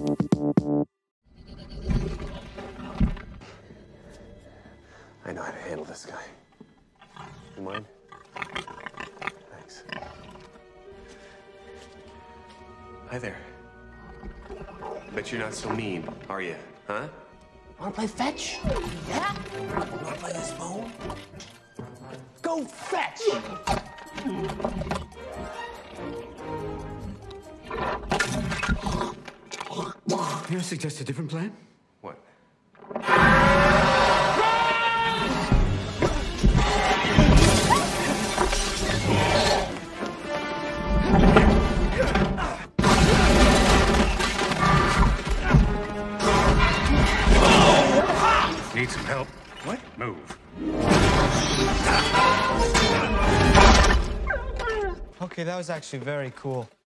I know how to handle this guy. You mind? Thanks. Hi there. Bet you're not so mean, are you? Huh? Wanna play fetch? Yeah? Wanna play this phone? Go fetch! May I suggest a different plan? What? Need some help? What? Move. Okay, that was actually very cool.